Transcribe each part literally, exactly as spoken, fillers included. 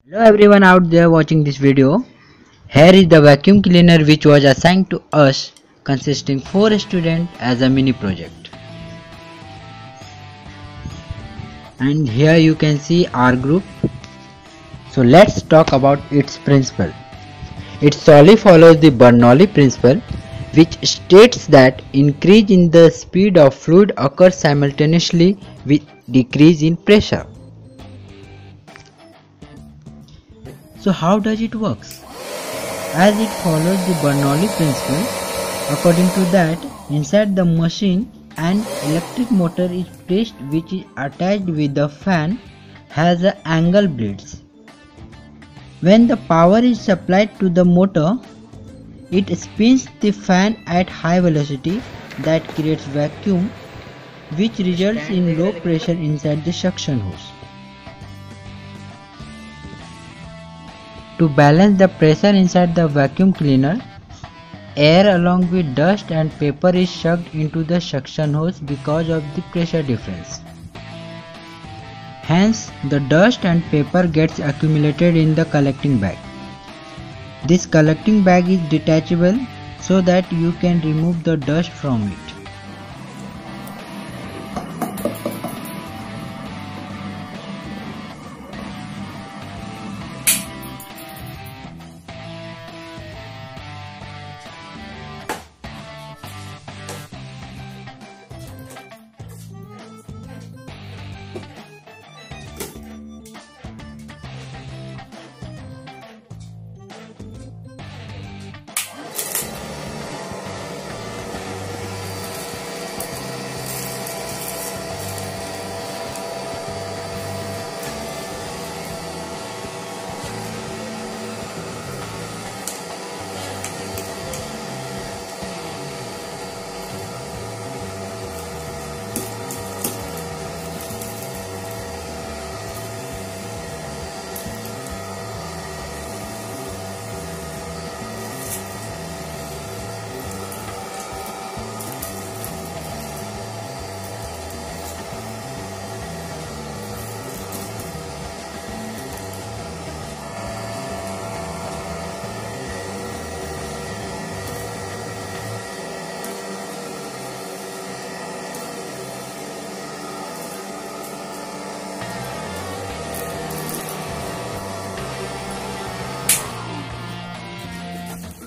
Hello everyone out there watching this video. Here is the vacuum cleaner which was assigned to us, consisting four students as a mini project. And here you can see our group. So let's talk about its principle. It solely follows the Bernoulli principle, which states that increase in the speed of fluid occurs simultaneously with decrease in pressure. So how does it work? As it follows the Bernoulli principle, according to that, inside the machine an electric motor is placed which is attached with the fan, has a angle blades. When the power is supplied to the motor, it spins the fan at high velocity that creates vacuum, which results in low pressure inside the suction hose. To balance the pressure inside the vacuum cleaner, air along with dust and paper is sucked into the suction hose because of the pressure difference. Hence, the dust and paper gets accumulated in the collecting bag. This collecting bag is detachable so that you can remove the dust from it.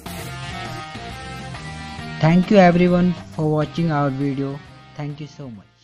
Thank you everyone for watching our video. Thank you so much.